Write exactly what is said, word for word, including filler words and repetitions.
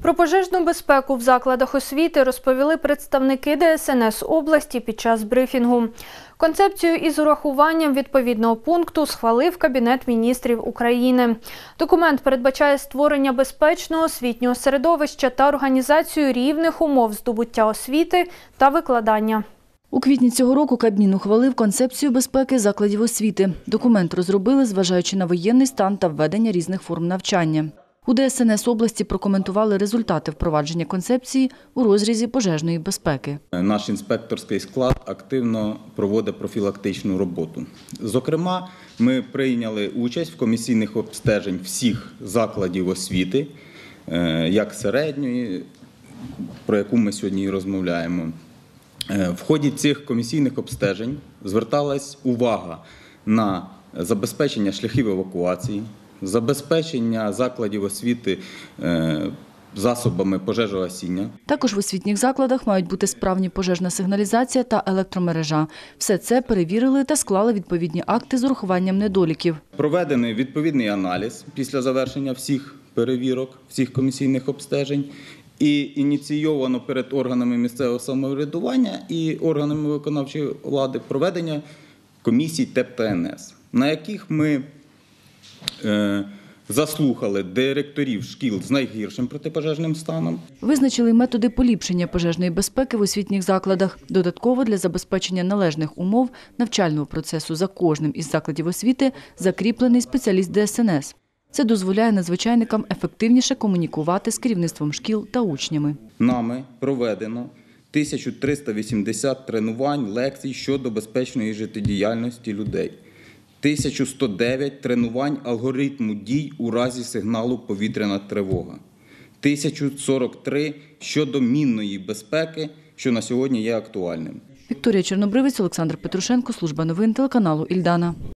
Про пожежну безпеку в закладах освіти розповіли представники Де Ес Ен Ес області під час брифінгу. Концепцію із урахуванням відповідного пункту схвалив Кабінет міністрів України. Документ передбачає створення безпечного освітнього середовища та організацію рівних умов здобуття освіти та викладання. У квітні цього року Кабмін ухвалив концепцію безпеки закладів освіти. Документ розробили, зважаючи на воєнний стан та введення різних форм навчання. У Де Ес Ен Ес області прокоментували результати впровадження концепції у розрізі пожежної безпеки. Наш інспекторський склад активно проводить профілактичну роботу. Зокрема, ми прийняли участь в комісійних обстежень всіх закладів освіти, як середньої, про яку ми сьогодні і розмовляємо. В ході цих комісійних обстежень зверталась увага на забезпечення шляхів евакуації, забезпечення закладів освіти засобами пожежогасіння. Також в освітніх закладах мають бути справні пожежна сигналізація та електромережа. Все це перевірили та склали відповідні акти з урахуванням недоліків. Проведений відповідний аналіз після завершення всіх перевірок, всіх комісійних обстежень. І ініційовано перед органами місцевого самоврядування і органами виконавчої влади проведення комісій Те Еп та Ен Ес, на яких ми е, заслухали директорів шкіл з найгіршим протипожежним станом. Визначили методи поліпшення пожежної безпеки в освітніх закладах. Додатково для забезпечення належних умов навчального процесу за кожним із закладів освіти закріплений спеціаліст Де Ес Ен Ес. Це дозволяє надзвичайникам ефективніше комунікувати з керівництвом шкіл та учнями. Нами проведено тисячу триста вісімдесят тренувань, лекцій щодо безпечної життєдіяльності людей. тисяча сто дев'ять тренувань алгоритму дій у разі сигналу «Повітряна тривога». тисяча сорок три щодо мінної безпеки, що на сьогодні є актуальним. Вікторія Чорнобривець, Олександр Петрушенко, служба новин телеканалу Ільдана.